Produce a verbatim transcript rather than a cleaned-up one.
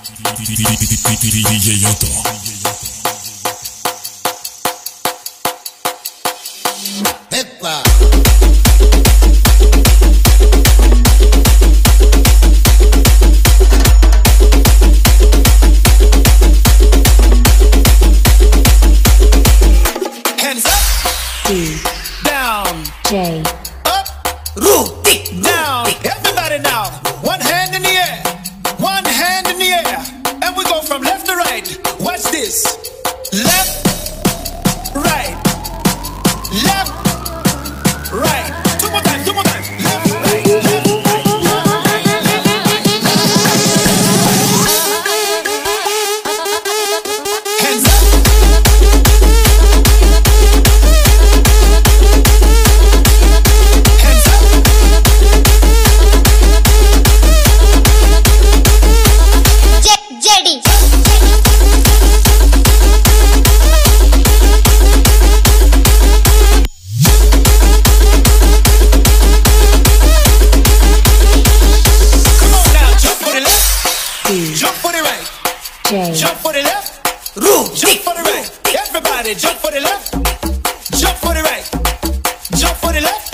Epa. Hands up, D, down, J, up, Dwdt. down. Everybody now, one hand in the air, one hand in the air, and we go from left to right. Watch this. Left, right, left, right. Two more times, two more times. Left, right, left, right, left, right, left, right, left. Hands up. Hands up. J, JD. Come on now, jump for the left, D, jump for the right, J, jump for the left, jump for the right. Everybody jump for the left, jump for the right, jump for the left,